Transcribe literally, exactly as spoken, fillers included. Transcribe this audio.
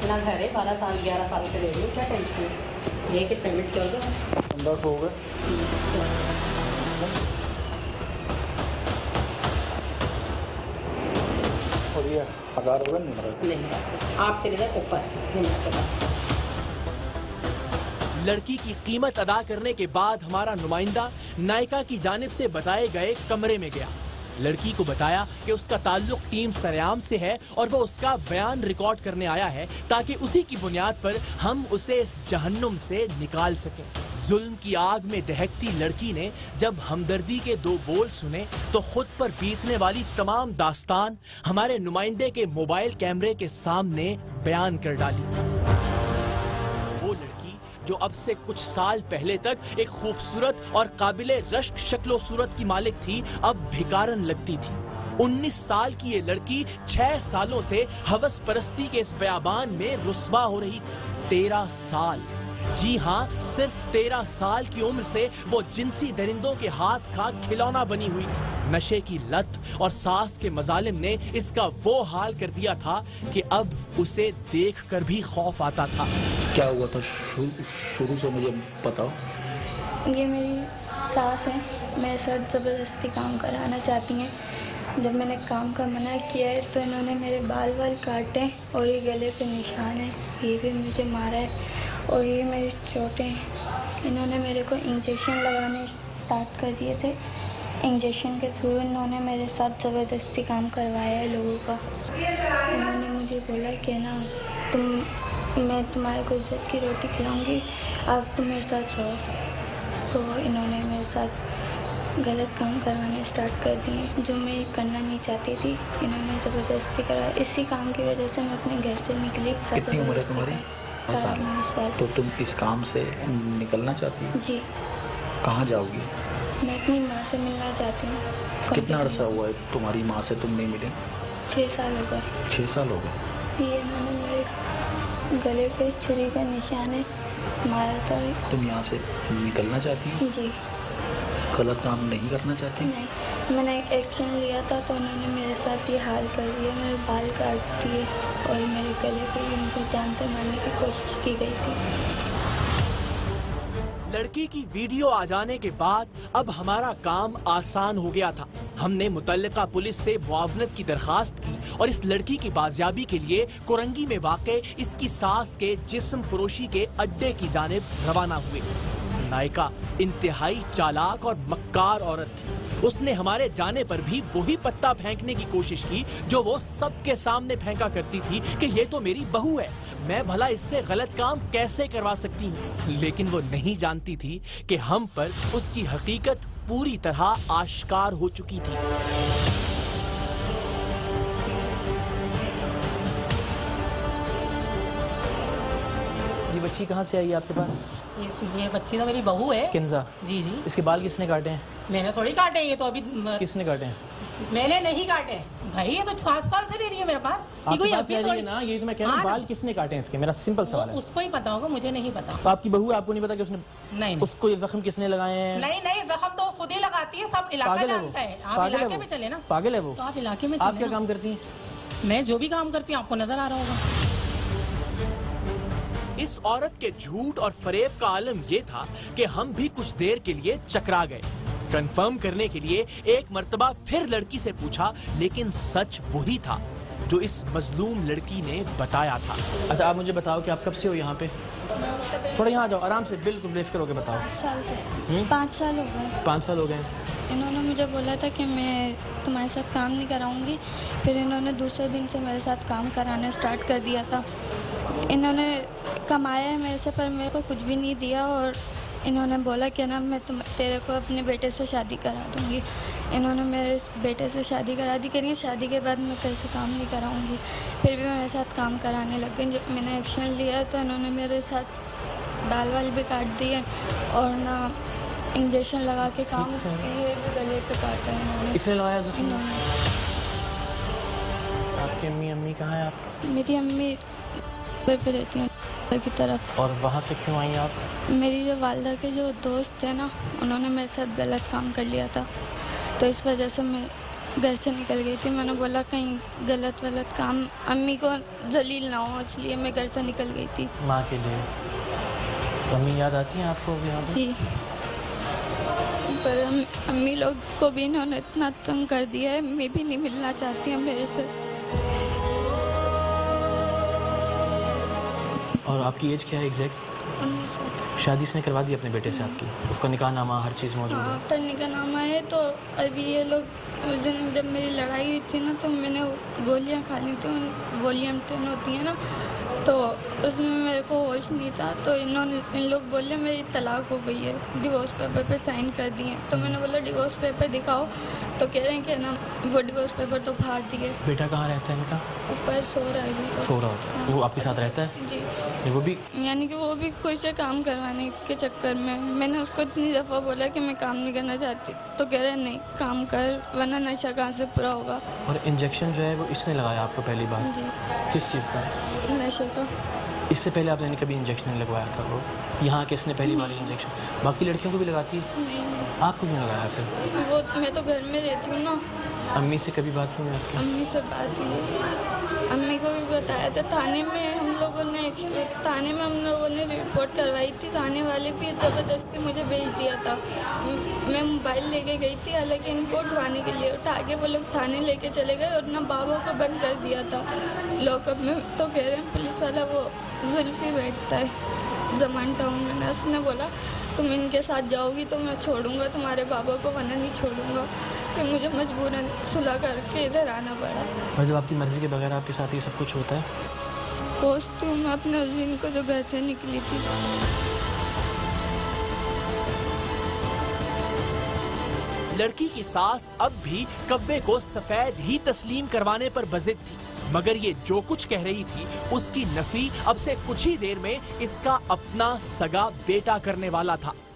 अपना घर है, बारह साल ग्यारह साल से ले रही हूँ, क्या टेंशन है, ये कि पेमेंट कर दो। पंद्रह सौ हो गए। और ये हजार होगा नहीं? नहीं, आप चले जाए ऊपर, नहीं आपके पास। लड़की की कीमत अदा करने के बाद हमारा नुमाइंदा नायका की जानिब से बताए गए कमरे में गया। लड़की को बताया कि उसका ताल्लुक टीम सरेआम से है और वो उसका बयान रिकॉर्ड करने आया है ताकि उसी की बुनियाद पर हम उसे इस जहन्नुम से निकाल सकें। जुल्म की आग में दहकती लड़की ने जब हमदर्दी के दो बोल सुने तो खुद पर बीतने वाली तमाम दास्तान हमारे नुमाइंदे के मोबाइल कैमरे के सामने बयान कर डाली। वो लड़की जो अब से कुछ साल पहले तक एक खूबसूरत और काबिले रश्क शक्लो सूरत की मालिक थी, अब भिकारन लगती थी। उन्नीस साल की ये लड़की छह सालों से हवस परस्ती के इस बयाबान में रुस्वा हो रही थी। तेरह साल, जी हाँ, सिर्फ तेरह साल की उम्र से वो जिनसी दरिंदों के हाथ का खिलौना बनी हुई थी। नशे की लत और सास के मजालिम ने इसका वो हाल कर दिया था कि अब उसे देखकर भी खौफ आता था। क्या हुआ था शुरू शुरू से मुझे बताओ। ये मेरी सास है, मेरे साथ ज़बरदस्ती काम कराना चाहती हैं। जब मैंने काम का मना किया है तो इन्होंने मेरे बाल बाल काटे और ये गले पे निशान है, ये भी मुझे मारा है और ये मेरी चोटें हैं। इन्होंने मेरे को इंजेक्शन लगाने स्टार्ट कर दिए थे। इंजेक्शन के थ्रू इन्होंने मेरे साथ ज़बरदस्ती काम करवाया है लोगों का। इन्होंने मुझे बोला कि ना तुम मैं तुम्हारे को इज्जत की रोटी खिलाऊंगी, अब तुम मेरे साथ रहो। तो इन्होंने मेरे साथ गलत काम करवाने स्टार्ट कर दिए जो मैं करना नहीं चाहती थी। इन्होंने ज़बरदस्ती करा, इसी काम की वजह से मैं अपने घर से निकली। कितनी उम्र है तुम्हारी? साल। तो तुम इस काम से निकलना चाहती हो? जी। कहाँ जाओगी? मैं अपनी माँ से मिलना चाहती हूँ। कितना अर्सा हुआ है तुम्हारी माँ से तुम नहीं मिले? छः साल हो गए। छः साल हो गए। ये इन्होंने मेरे गले पे छुरी का निशान है, मारा था। तुम यहाँ से निकलना चाहती हो? जी। गलत काम नहीं करना चाहती? नहीं, मैंने एक एक्शन लिया था तो उन्होंने मेरे साथ ये हाल कर दिया। मेरे बाल काट दिए और मेरे गले पे भी मुझे जान से मारने की कोशिश की गई थी। लड़की की वीडियो आ जाने के बाद अब हमारा काम आसान हो गया था। हमने मुतल्लिका पुलिस से मुआवनत की दरखास्त की और इस लड़की की बाजियाबी के लिए कोरंगी में वाक़े इसकी सास के जिस्म फरोशी के अड्डे की जानिब रवाना हुए। नायका इंतहाई चालाक और मक्कार औरत थी। उसने हमारे जाने पर भी वही पत्ता फेंकने की कोशिश की जो वो सबके सामने फेंका करती थी कि ये तो मेरी बहू है, मैं भला इससे गलत काम कैसे करवा सकती हूँ। लेकिन वो नहीं जानती थी कि हम पर उसकी हकीकत पूरी तरह आश्कार हो चुकी थी। ये बच्ची कहाँ से आई आपके पास? ये ये बच्ची तो मेरी बहू है। किंजा? जी जी। इसके बाल किसने काटे हैं? मैंने थोड़ी काटे, ये तो अभी किसने काटे हैं? मैंने नहीं काटे भाई, ये तो सात साल से रह रही है मेरे पास। आपके कोई पास रह ना, ये तो मैं कह रहा हूँ, बाल किसने काटे हैं इसके? मेरा सिंपल सवाल है। उसको ही पता होगा, मुझे नहीं पता। तो आपकी बहू है, आपको नहीं पता कि उसने नहीं उसको ये जख्म किसने लगाए हैं? नहीं नहीं, जख्म तो खुद ही लगाती है, सब इलाका जानता है। आप इलाके में चले ना। पागल है वो? तो आप इलाके में आप क्या काम करती हैं? मैं जो भी काम करती हूँ आपको नजर आ रहा होगा। इस औरत के झूठ और फरेब का आलम यह था कि हम भी कुछ देर के लिए चकरा गए। कंफर्म करने के लिए एक मर्तबा फिर लड़की से पूछा, लेकिन सच वही था जो इस मजलूम लड़की ने बताया था। अच्छा, आप मुझे बताओ कि आप कब से हो यहाँ पे? थोड़ा यहाँ आ जाओ, आराम से, बिल्कुल ब्रीफ करोगे, बताओ। पाँच साल से। पाँच साल हो गए। पाँच साल हो गए। इन्होंने मुझे बोला था कि मैं तुम्हारे साथ काम नहीं कराऊंगी, फिर इन्होंने दूसरे दिन से मेरे साथ काम कराना स्टार्ट कर दिया था। इन्होंने कमाया है मेरे से, पर मेरे को कुछ भी नहीं दिया और इन्होंने बोला कि ना मैं तुम तेरे को अपने बेटे से शादी करा दूंगी। इन्होंने मेरे बेटे से शादी करा दी, कह शादी के बाद मैं तेरे से काम नहीं कराऊंगी। फिर भी मेरे साथ काम कराने लग गई। जब मैंने एक्शन लिया तो इन्होंने मेरे साथ बाल वाल भी काट दिए और ना इंजेक्शन लगा के काम, ये भी गले पे काटा है इन्होंने। किसने लगाया? इन्होंने। आपकी अम्मी अम्मी कहाँ है आप? मेरी अम्मी घर पे रहती हैं की तरफ। और वहाँ से क्यों आई आप? मेरी जो वालदा के जो दोस्त थे ना, उन्होंने मेरे साथ गलत काम कर लिया था, तो इस वजह से मैं घर से निकल गई थी। मैंने बोला कहीं गलत वलत काम अम्मी को जलील ना हो, इसलिए मैं घर से निकल गई थी। माँ के लिए अम्मी याद आती हैं आपको यहाँ पे? जी, पर अम, अम्मी लोग को भी इन्होंने इतना तंग कर दिया है, मैं भी नहीं मिलना चाहती हैं मेरे से। और आपकी एज क्या है एग्जैक्ट? उन्नीस साल। शादी इसने करवा दी अपने बेटे से आपकी? उसका निकाह नामा हर चीज़ मौजूद हाँ, है? करने का नामा है। तो अभी ये लोग उस दिन जब मेरी लड़ाई हुई थी ना, तो मैंने गोलियां खा ली थी, वॉल्यूम टेन होती है ना, तो उसमें मेरे को होश नहीं था। तो इन्होंने इन लोग बोले मेरी तलाक हो गई है, डिवोर्स पेपर पे साइन कर दिए। तो मैंने बोला डिवोर्स पेपर दिखाओ, तो कह रहे हैं कि ना वो डिवोर्स पेपर तो फाड़ दिए। बेटा कहाँ रहता है इनका? ऊपर सो रहा है अभी तो। सो रहा होता है? हाँ, वो आपके साथ रहता है? जी। वो भी यानी कि वो भी खुश है काम करवाने के चक्कर में। मैंने उसको इतनी दफ़ा बोला कि मैं काम नहीं करना चाहती, तो कह रहे नहीं काम कर, वरना नशा कहाँ से पूरा होगा। और इंजेक्शन जो है वो इसने लगाया आपको पहली बार? जी। किस चीज़ का? नशे का। इससे पहले आपने कभी इंजेक्शन नहीं लगवाया था? वो यहाँ के इसने पहली बार इंजेक्शन? बाकी लड़कियों को भी लगाती है? नहीं नहीं। आपको क्यों लगाया फिर? वो मैं तो घर में रहती हूँ ना। अम्मी से कभी बात हुई आपकी? अम्मी से बात हुई है, अम्मी को भी बताया था। थाने में हम लोगों ने थाने में हम लोगों ने रिपोर्ट करवाई थी। थाने वाले भी ज़बरदस्ती मुझे भेज दिया था। मैं मोबाइल लेके गई थी, हालांकि इनको उठवाने के लिए उठा के वो लोग थाने लेके चले गए और ना बाबा को बंद कर दिया था लॉकअप में। तो कह रहे हैं पुलिस वाला वो जुल्फी बैठता है जमान टाउन में ना, उसने बोला तुम इनके साथ जाओगी तो मैं छोड़ूंगा तुम्हारे बाबा को, वरना नहीं छोड़ूंगा। फिर मुझे मजबूरन सुलह करके इधर आना पड़ा। और जब आपकी मर्ज़ी के बगैर आपके साथ ये सब कुछ होता है? सोचती हूँ मैं अपने उस दिन को जो घर से निकली थी। लड़की की सास अब भी कव्वे को सफेद ही तस्लीम करवाने पर बजिद थी, मगर ये जो कुछ कह रही थी उसकी नफी अब से कुछ ही देर में इसका अपना सगा बेटा करने वाला था।